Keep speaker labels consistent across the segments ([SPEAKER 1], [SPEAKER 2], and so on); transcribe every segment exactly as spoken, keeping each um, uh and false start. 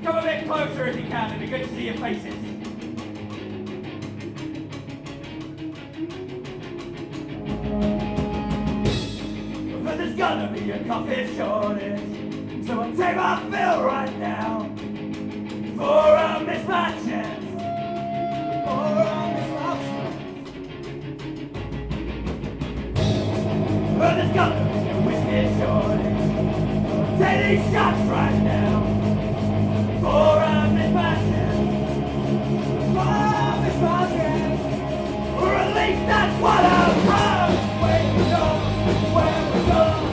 [SPEAKER 1] Come a bit closer if you can, it'd be good to see your faces. But there's gonna be a coffee shortage, so I'll take my fill right now. For a missed my chance. For a missed my chance. But there's gonna be a whiskey shortage, so I'll take these shots right now. For a missed my chance. For a missed my chance. Or at least that's what I've heard. Where we go, where we go.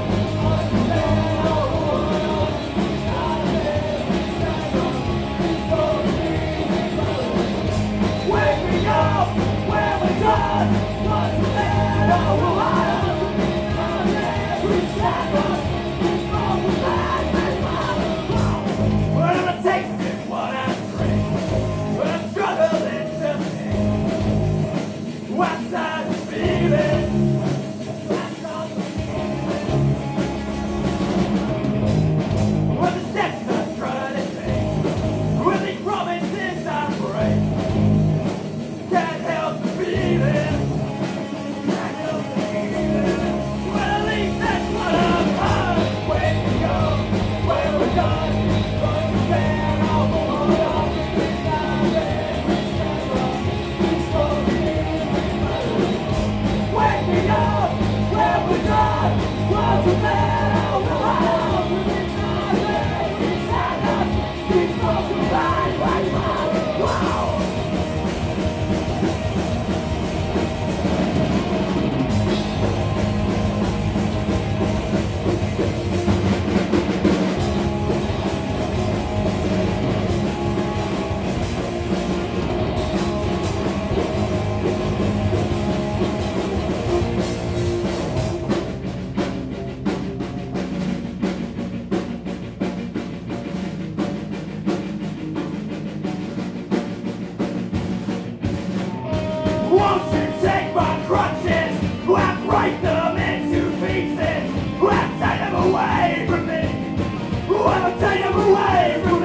[SPEAKER 1] Won't you take my crutches and break them into pieces and take them away from me? Won't take them away from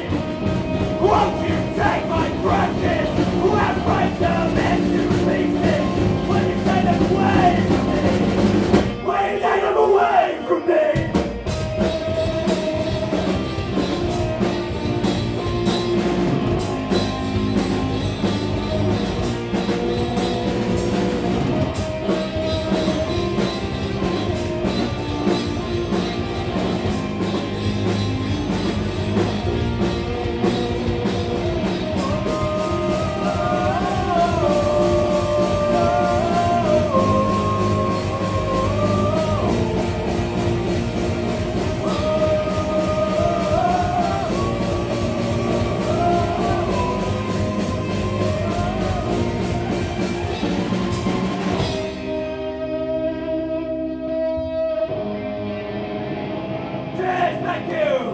[SPEAKER 1] me? Won't you take my crutches and break them into pieces? Will you take them away from me? Will you take them away from me? Thank you!